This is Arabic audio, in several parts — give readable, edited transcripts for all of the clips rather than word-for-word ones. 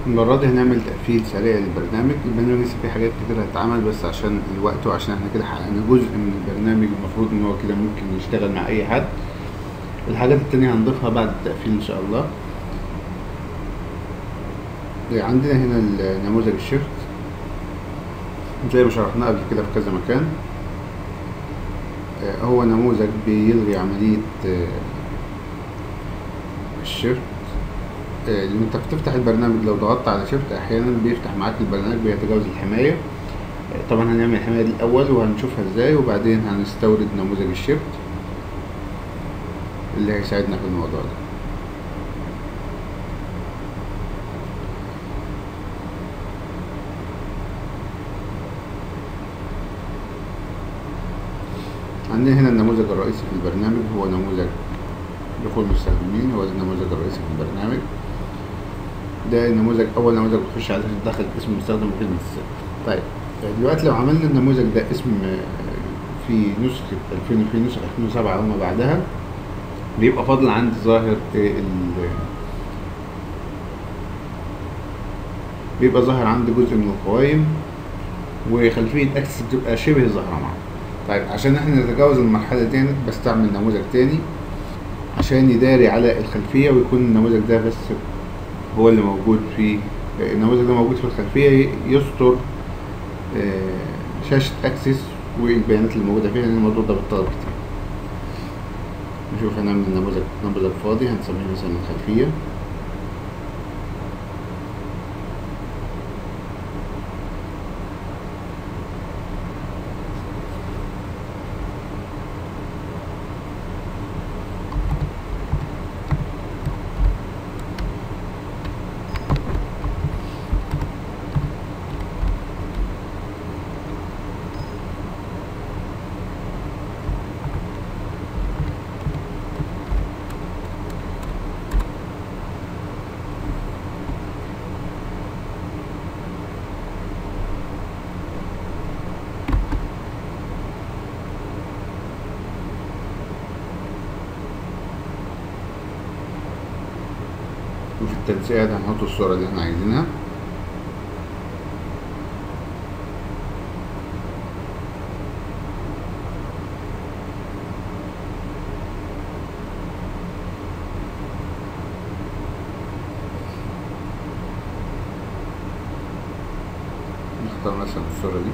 المرة دي هنعمل تقفيل سريع للبرنامج. البرنامج لسه فيه حاجات كتير هتتعمل، بس عشان الوقت وعشان احنا كده حققنا جزء من البرنامج المفروض ان هو كده ممكن يشتغل مع اي حد. الحاجات التانية هنضيفها بعد التقفيل ان شاء الله. عندنا هنا نموذج الشيفت زي ما شرحناه قبل كده في كذا مكان. هو نموذج بيلغي عملية الشيفت. لما انت بتفتح البرنامج لو ضغطت على شيفت احيانا بيفتح معاك البرنامج بيتجاوز الحماية. طبعا هنعمل الحماية دي الاول وهنشوفها ازاي، وبعدين هنستورد نموذج الشيفت اللي هيساعدنا في الموضوع ده. عندنا هنا النموذج الرئيسي في البرنامج هو نموذج دخول المستخدمين، هو ده النموذج الرئيسي في البرنامج. ده النموذج اول نموذج بتخش عليه تدخل اسم المستخدم وكلمة السر. طيب دلوقتي لو عملنا النموذج ده اسم في نسخة 2000 وفي نسخة 2007 وما بعدها، بيبقى فاضل عندي ظاهر بيبقى ظاهر عندي جزء من القوائم وخلفية اكسس بتبقى شبه ظاهرة معانا. طيب عشان احنا نتجاوز المرحلة دي بستعمل نموذج تاني عشان يداري على الخلفية ويكون النموذج ده بس هو اللي موجود في النموذج ده موجود في الخلفية، يستر شاشة اكسس والبيانات اللي موجودة فيها، لان الموضوع ده بالطلب كتير. نشوف هنعمل نموذج فاضي هنسميه مثلا الخلفية. وفي التنسيقات هنحط الصورة اللي احنا عايزينها. نختار مثلا الصورة دي.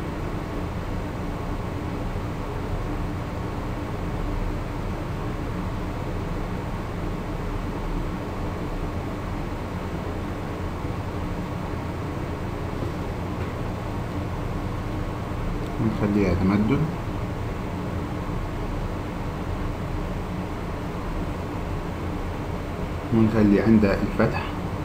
ونخليها تمدد. ونخلي عند الفتح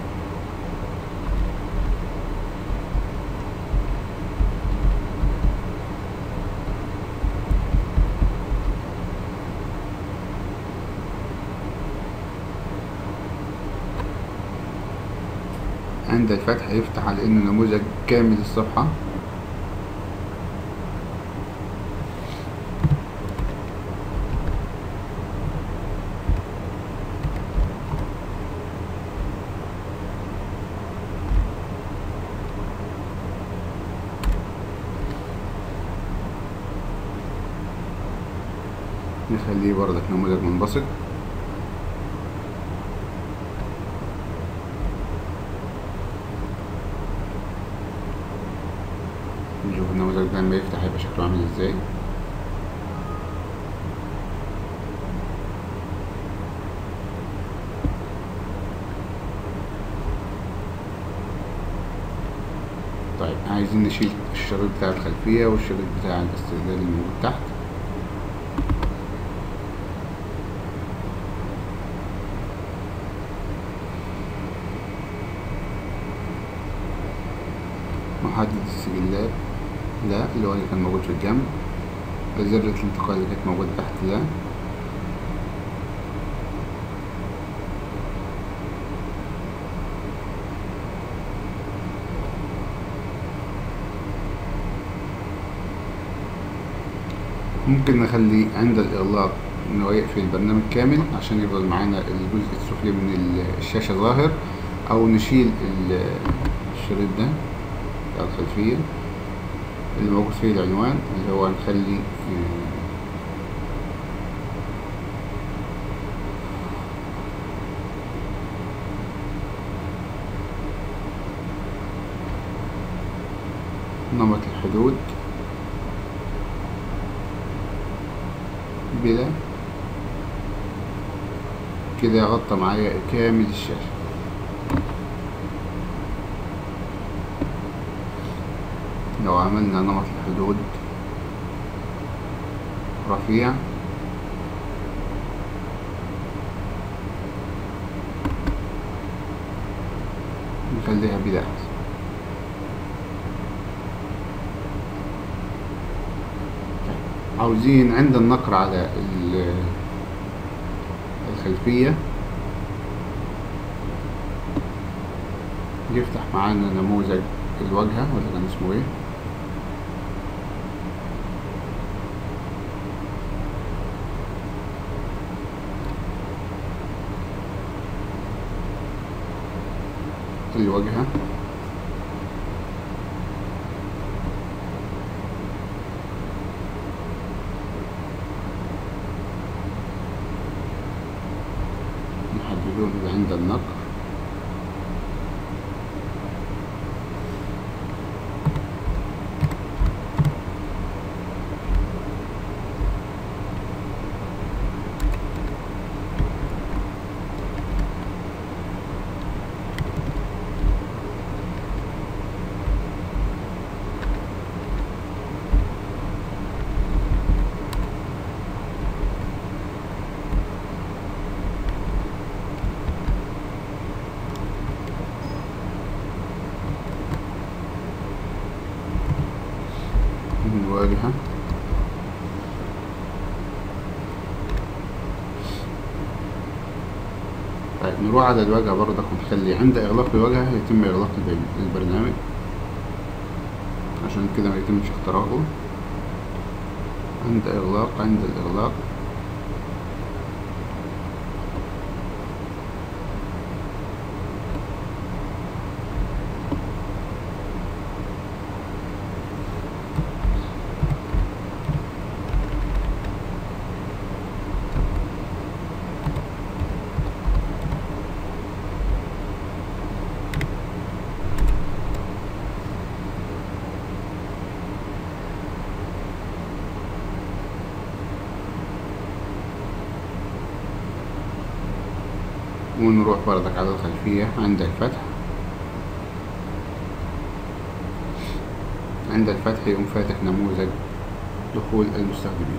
عند الفتح يفتح على انه نموذج كامل الصفحة. نخليه برضك نموذج منبسط. نشوف النموذج ده لما يفتح هيبقى شكله عامل ازاي. طيب عايزين نشيل الشريط بتاع الخلفية والشريط بتاع الاستعداد اللي موجود تحت. محدد السجلات لا، اللي هو اللي كان موجود في الجنب. ذرة الانتقال اللي كانت موجودة تحت لا. ممكن نخلي عند الإغلاق إنه يقفل البرنامج كامل عشان يفضل معانا الجزء السفلي من الشاشة ظاهر، او نشيل الشريط ده بتاع الخلفية اللي موجود فيه العنوان، اللي هو هنخلي نمط الحدود بلا، كده يغطى معايا كامل الشاشة. لو عملنا نمط الحدود رفيع نخليها بلا أحسن. عاوزين عند النقر على الخلفية يفتح معانا نموذج الواجهة، ولا كان اسمه ايه؟ الواجهة. نحددون عند النقر. الواجهة طيب نروح على الواجهة برضك ونخلي عند إغلاق الواجهة يتم إغلاق البرنامج، عشان كده ما يتمش اختراقه. عند الإغلاق ونروح بردك على الخلفية عند الفتح. عند الفتح يقوم فاتح نموذج دخول المستخدمين.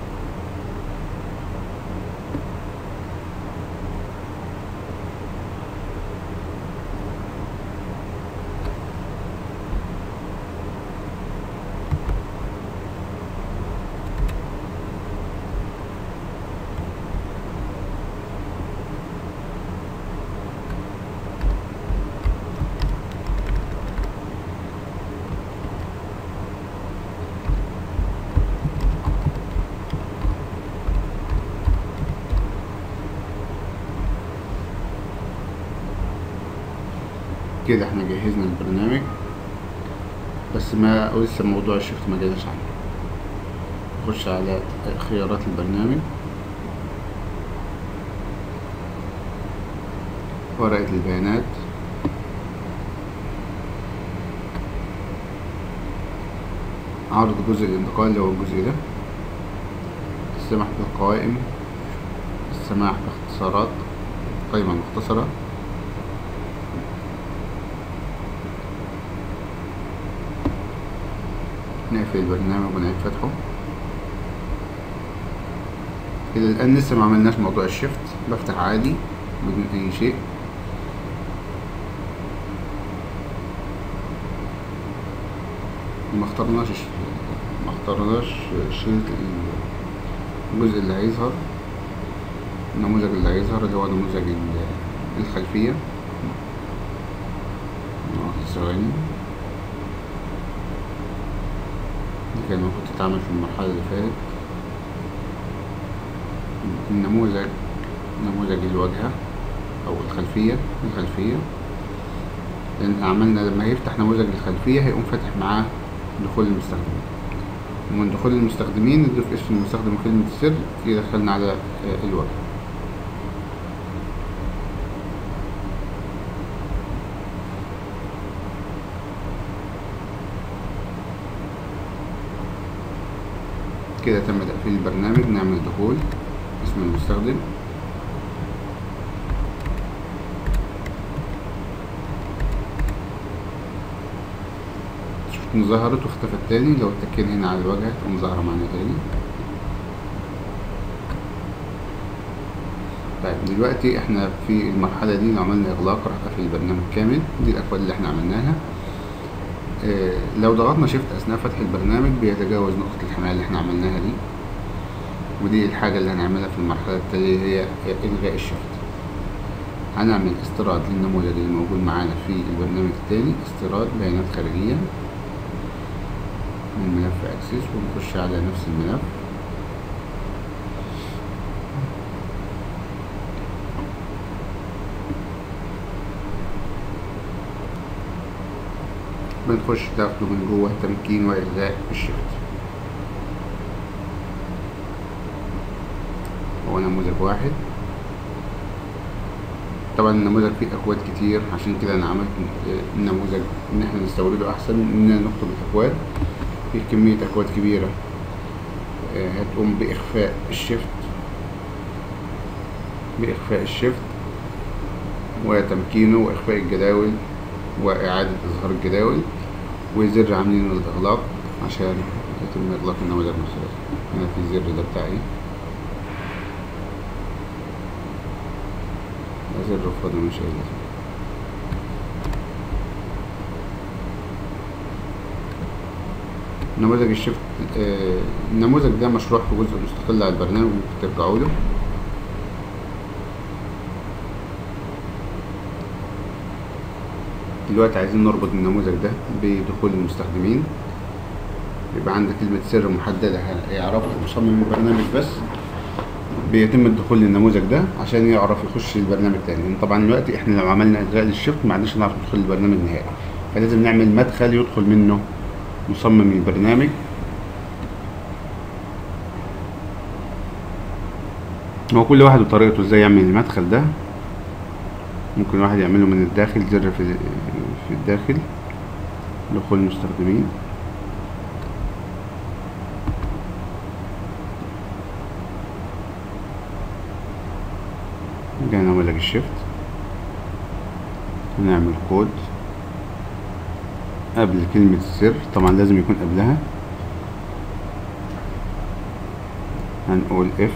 كده احنا جهزنا البرنامج، بس لسه موضوع الشفت ما جالش عنه. نخش على خيارات البرنامج، ورقة البيانات، عرض جزء الانتقال اللي هو الجزء ده، السماح بالقوائم، السماح باختصارات، قائمة مختصرة، نقفل البرنامج ونعيد فتحه. إلى الآن لسه ما عملناش موضوع الشيفت، بفتح عادي بدون أي شيء. ما اخترناش شريط الجزء اللي هيظهر، النموذج اللي هيظهر اللي هو نموذج الخلفية. ثواني، دي كان المفروض تتعمل في المرحلة اللي فاتت. نموذج الواجهة أو الخلفية. لان عملنا لما يفتح نموذج الخلفية هيقوم فاتح معاه دخول المستخدمين، ومن دخول المستخدمين نضيف اسم المستخدم وكلمة السر يدخلنا على الواجهة. كده تم تقفيل البرنامج. نعمل دخول اسم المستخدم، شوف ظهرت واختفت تاني. لو اتكينا هنا على الواجهة تقوم ظاهرة معانا تاني. طيب دلوقتي احنا في المرحلة دي لو عملنا اغلاق راح قفل البرنامج كامل. دي الاكواد اللي احنا عملناها. لو ضغطنا شيفت اثناء فتح البرنامج بيتجاوز نقطة الحماية اللي احنا عملناها دي، ودي الحاجة اللي هنعملها في المرحلة التالية هي الغاء الشيفت. هنعمل استيراد للنموذج اللي موجود معانا في البرنامج التاني، استيراد بيانات خارجية من ملف اكسس، ونخش على نفس الملف بنخش داخله من جوه تمكين والغاء الشيفت. هو نموذج واحد. طبعا النموذج فيه اكواد كتير، عشان كده انا عملت النموذج ان احنا نستورده احسن من اننا نكتب الاكواد. فيه كمية اكواد كبيرة هتقوم باخفاء الشيفت وتمكينه واخفاء الجداول واعادة اظهار الجداول، وزر عاملينه للاغلاق عشان يتم اغلاق النموذج نفسه. هنا في الزر ده بتاعي، زر رفض مش لازم. نموذج الشيفت النموذج ده مشروع في جزء مستقل على البرنامج، ممكن ترجعوا له. دلوقتي عايزين نربط النموذج ده بدخول المستخدمين. يبقى عندك كلمة سر محددة هيعرفها مصمم البرنامج بس، بيتم الدخول للنموذج ده عشان يعرف يخش البرنامج تاني. لان طبعا دلوقتي احنا لو عملنا الغاء للشيفت ما عندناش نعرف ندخل البرنامج نهائي، فلازم نعمل مدخل يدخل منه مصمم البرنامج. هو كل واحد وطريقته ازاي يعمل المدخل ده. ممكن واحد يعمله من الداخل، زر في الداخل دخول المستخدمين. جاي نموذج الشيفت، هنعمل كود قبل كلمة السر، طبعا لازم يكون قبلها. هنقول اف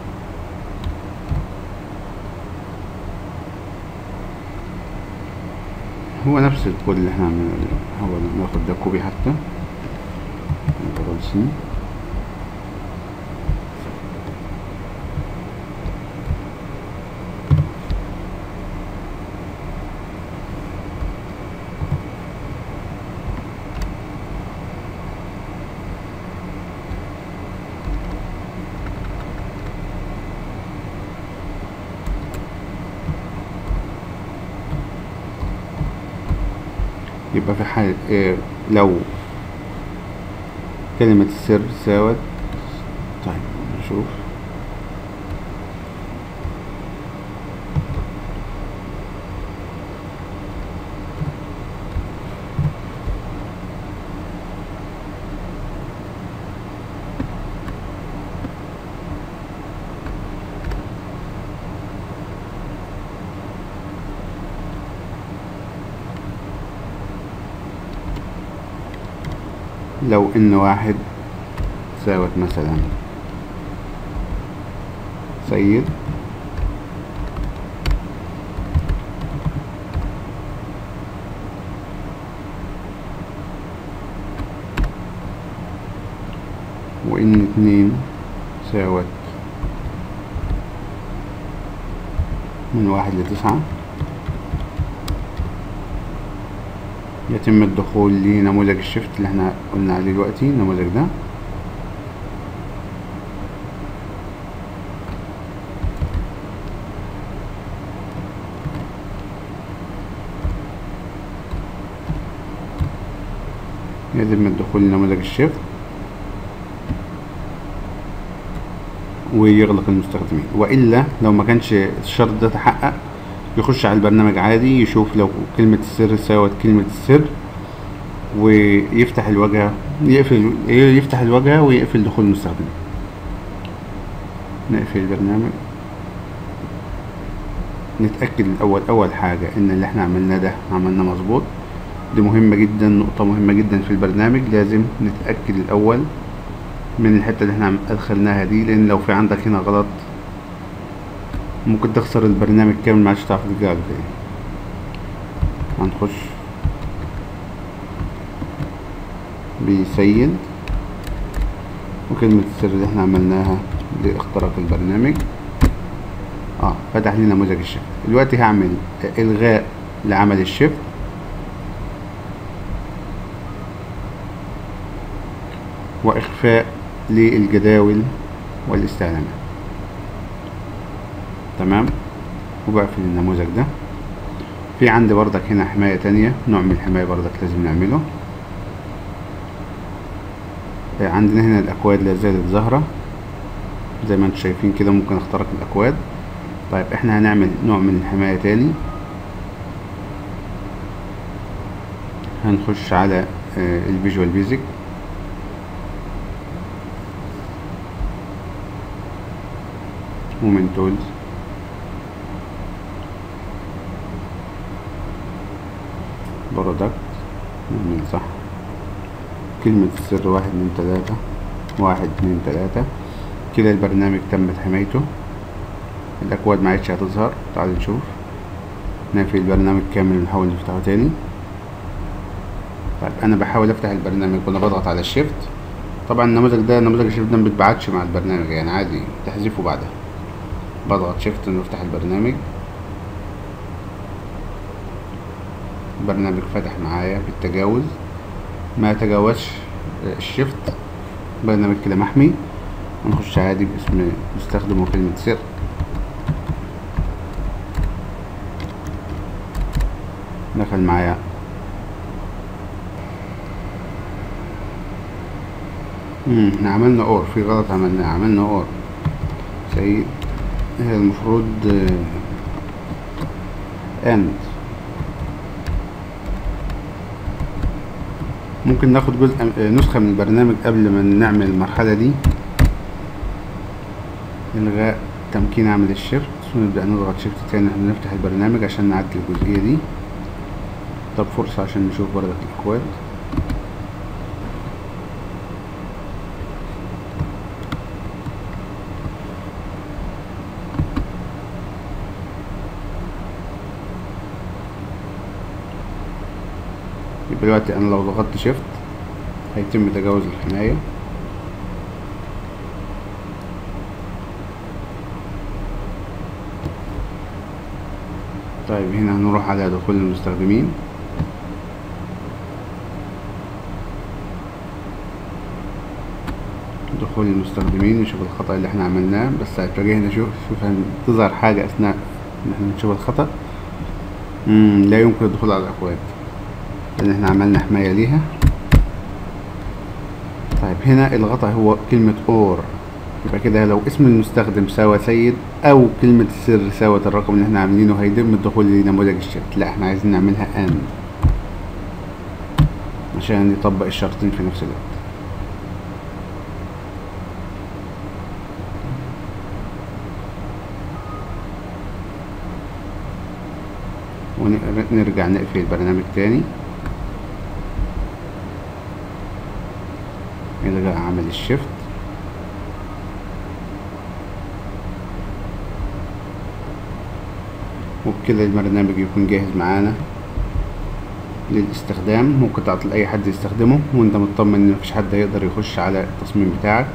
هو نفس الكود اللي احنا عملناه. هو ناخد ده كوبي حتى كنترول سي. يبقى في حال لو كلمة السر ساوت. طيب نشوف. لو ان واحد ساوت مثلا سيد، وان 2 ساوت من 1 ل9، يتم الدخول لنموذج الشيفت اللي احنا قلنا عليه دلوقتي. النموذج ده يتم الدخول لنموذج الشيفت ويغلق المستخدمين، والا لو ما كانش الشرط ده تحقق يخش على البرنامج عادي يشوف لو كلمة السر ساوت كلمة السر ويفتح الواجهة، يفتح الواجهة ويقفل دخول المستخدمين. نقفل البرنامج، نتأكد الأول أول حاجة إن اللي احنا عملناه ده عملناه مظبوط. دي مهمة جدا، نقطة مهمة جدا في البرنامج، لازم نتأكد الأول من الحتة اللي احنا أدخلناها دي، لأن لو في عندك هنا غلط ممكن تخسر البرنامج كامل ما عادش تعرف ترجع له تاني. هنخش بيسيد وكلمة السر اللي احنا عملناها لاختراق البرنامج فتح لي نموذج الشيفت. دلوقتي هعمل إلغاء لعمل الشيفت وإخفاء للجداول والاستعلامات. تمام، وبقفل النموذج ده. في عندي بردك هنا حماية تانية، نوع من الحماية بردك لازم نعمله. عندنا هنا الأكواد لا زالت ظاهرة زي ما انتم شايفين كده، ممكن اخترق الأكواد. طيب احنا هنعمل نوع من الحماية تاني، هنخش على الفيجوال بيزك ومن تولز برودكت، نعمل صح كلمة السر 1 2 3 1 2 3 كده. البرنامج تمت حمايته، الأكواد معادش هتظهر. تعالوا نشوف، نقفل البرنامج كامل ونحاول نفتحه تاني. طيب أنا بحاول أفتح البرنامج وأنا بضغط على الشيفت. طبعا النموذج ده، نموذج الشيفت ده مبيتبعتش مع البرنامج، يعني عادي تحذفه بعدها. بضغط شيفت ونفتح البرنامج، البرنامج فتح معايا بالتجاوز، ما تجاوزش الشيفت، برنامج كده محمي. ونخش عادي باسم مستخدم وكلمة سر. دخل معايا احنا عملنا اور، في غلط عملنا اور سيد، هي المفروض اند. ممكن ناخد نسخة من البرنامج قبل ما نعمل المرحلة دي، إلغاء تمكين عمل الشيفت، ونبدأ نضغط شيفت تاني عشان نفتح البرنامج عشان نعدل الجزئية دي. طب فرصة عشان نشوف بردك الأكواد. يبقى دلوقتي أنا لو ضغطت شيفت هيتم تجاوز الحماية. طيب هنا هنروح على دخول المستخدمين، دخول المستخدمين نشوف الخطأ اللي احنا عملناه. بس هتواجهنا شوف هتظهر حاجة أثناء إن احنا بنشوف الخطأ. لا يمكن الدخول على الأكواد لأن احنا عملنا حماية ليها. طيب هنا الغطا هو كلمة اور، يبقى كده لو اسم المستخدم ساوى سيد أو كلمة السر ساوت الرقم اللي احنا عاملينه هيتم الدخول لنموذج الشيفت. لا احنا عايزين نعملها اند عشان يطبق الشرطين في نفس الوقت. ونرجع نقفل البرنامج تاني، إلغاء عمل الشيفت. وبكده البرنامج يكون جاهز معانا للاستخدام، ممكن تعطي لأي حد يستخدمه وانت مطمن ان مفيش حد هيقدر يخش على التصميم بتاعك.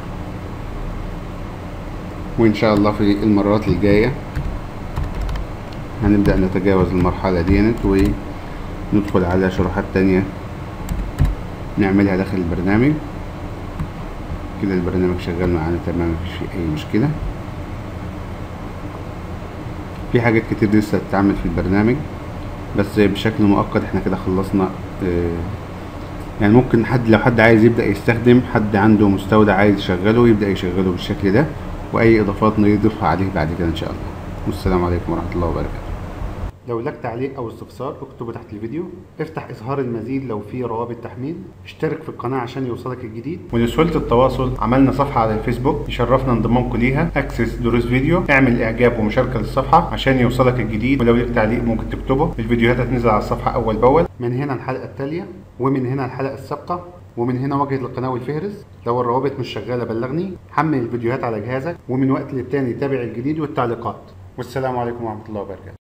وان شاء الله في المرات الجاية هنبدأ نتجاوز المرحلة ديت وندخل على شروحات تانية نعملها داخل البرنامج. كده البرنامج شغال معانا تمام، مفيش فيه اي مشكلة. في حاجات كتير لسه تتعمل في البرنامج بس بشكل مؤقت. احنا كده خلصنا يعني ممكن لو حد عايز يبدأ يستخدم، حد عنده مستودع عايز يشغله يبدأ يشغله بالشكل ده، واي اضافات نضيفها عليه بعد كده ان شاء الله. والسلام عليكم ورحمة الله وبركاته. لو لك تعليق او استفسار اكتبه تحت الفيديو، افتح اظهار المزيد لو في روابط تحميل، اشترك في القناة عشان يوصلك الجديد. ولسهولة التواصل عملنا صفحة على الفيسبوك، يشرفنا انضمامكم ليها اكسس دروس فيديو. اعمل اعجاب ومشاركة للصفحة عشان يوصلك الجديد، ولو لك تعليق ممكن تكتبه، الفيديوهات هتنزل على الصفحة اول باول. من هنا الحلقة التالية، ومن هنا الحلقة السابقة، ومن هنا واجهة القناة والفهرس. لو الروابط مش شغالة بلغني. حمل الفيديوهات على جهازك، ومن وقت للتاني تابع الجديد والتعليقات. والسلام عليكم ورحمة الله وبركاته.